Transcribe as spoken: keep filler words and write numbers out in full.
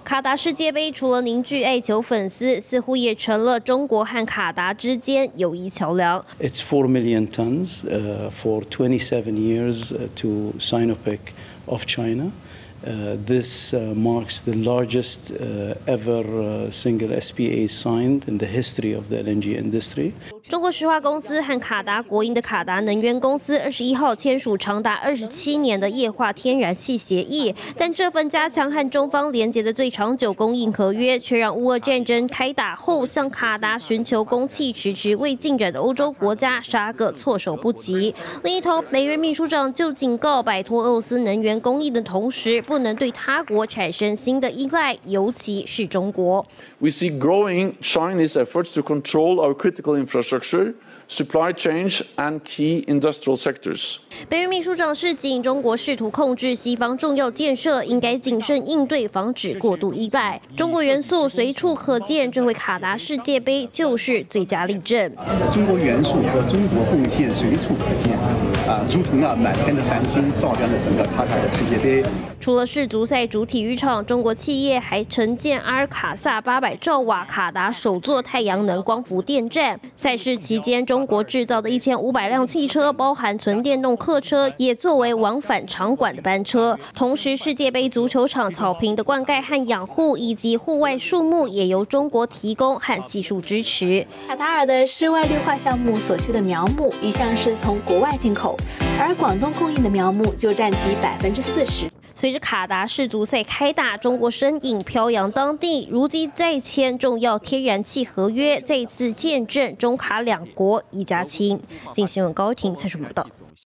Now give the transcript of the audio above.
卡达世界杯除了凝聚爱球粉丝，似乎也成了中国和卡达之间友谊桥梁。 It's four million tons uh, for twenty-seven years uh, to Sinopec of China. Uh, this uh, marks the largest uh, ever uh, single S P A signed in the history of the L N G industry. 中国石化公司和卡达国营的卡达能源公司二十一号签署长达二十七年的液化天然气协议，但这份加强和中方连结的最长久供应合约，却让乌俄战争开打后向卡达寻求供气迟迟未进展的欧洲国家杀个措手不及。另一头，北约秘书长就警告，摆脱俄罗斯能源供应的同时，不能对他国产生新的依赖，尤其是中国。 We see growing Chinese efforts to control our critical infrastructure, supply chains, and key industrial sectors. 北约秘书长示警，中国试图控制西方重要建设，应该谨慎应对，防止过度依赖。中国元素随处可见，这回卡达世界杯就是最佳例证。 中国元素和中国贡献随处可见，啊，如同啊满天的繁星照亮了整个卡塔尔世界杯。 除了世足赛主体育场，中国企业还承建阿尔卡萨八百兆瓦卡达首座太阳能光伏电站。赛事期间，中国制造的一千五百辆汽车，包含纯电动客车，也作为往返场馆的班车。同时，世界杯足球场草坪的灌溉和养护，以及户外树木，也由中国提供和技术支持。 卡塔尔的室外绿化项目所需的苗木一向是从国外进口，而广东供应的苗木就占其百分之四十。 随着卡达世足赛开打，中国身影飘扬当地，如今再签重要天然气合约，再次见证中卡两国一家亲。经新闻高庭采访报道。